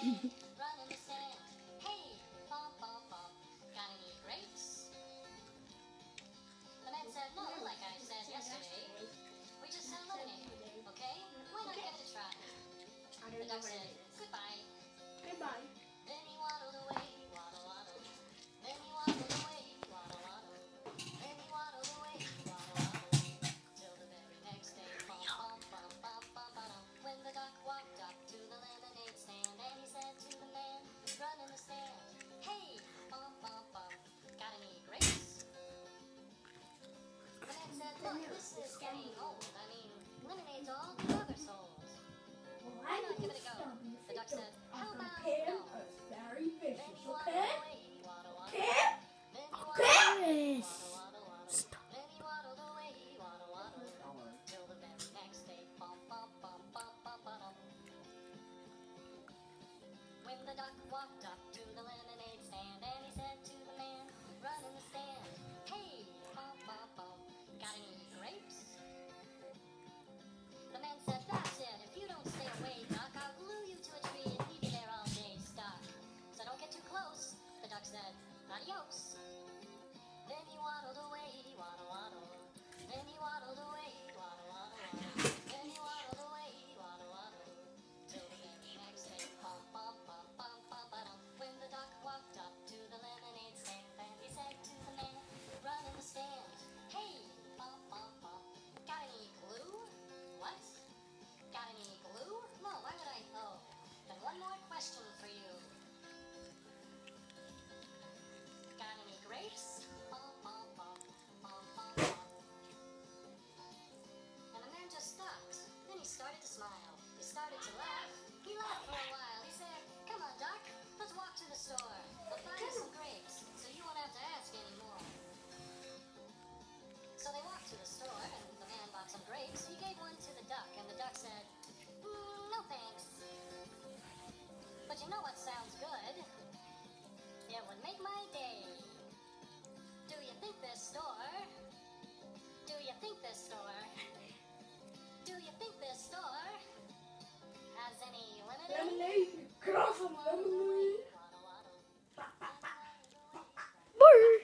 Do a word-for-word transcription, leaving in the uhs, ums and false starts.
run in the sand. Hey, bum, bum, bum, got any grapes? The man said, no, like I said yesterday, we just sell lemonade, okay? Why not give it a try? The duck said, goodbye. Goodbye. Then he waddled away, waddle, waddle. Then he waddled away, waddle, waddle. Then he waddled away, waddle, waddle. Till the very next day, bum, bum, bum, bum, bum, bum, when the duck walked up to the lemonade stand, and he said to the man who's running the stand, hey, bum, bum, bum, got any grapes? The man said, look, this is getting old. I mean, lemonade's all the other sold. Why not give it a go? The duck said, how about no? Very Then vicious, he waddled okay? away, waddle, waddle. Okay? Then he waddled away, Yes. waddle, waddle, waddle. Then he waddled away, waddle, waddle. Till the very next day, bum, bum, bum, bum, bum, bum. When the duck walked up to the lemonade stand, and he said to the man running the stand, hey, bum, bum, bum, got any grapes? The man said, that's it. If you don't stay away, duck, I'll glue you to a tree and leave you there all day stuck. So don't get too close. The duck said, adios. Then he waddled away, waddle, waddle. Then he waddled away, waddle, waddle, waddle. Then he waddled away, waddle, waddle. Till the very next day, bum, bum, bum, bum, bum, bum. When the duck walked up to the lemonade stand, and he said to the man running the stand, hey, bum, bum, bum, got any glue? What? Got any glue? No, why would I? Oh, then one more question for you. Got any grapes? Bum, bum, bum, bum, bum, bum. And the man just stopped. Then he started to smile. He started to laugh. He laughed for a while. He said, come on, Doc, let's walk to the store. I'll buy you some grapes, so you won't have to ask anymore. So they walked to the store, and the man bought some grapes. He gave one to the duck, and the duck said, mm, no thanks. But you know what sounds good? It would make my day. Do you think this store? Do you think this store? Do you think this store has any lemonade? Lemonade. Cross of lemonade.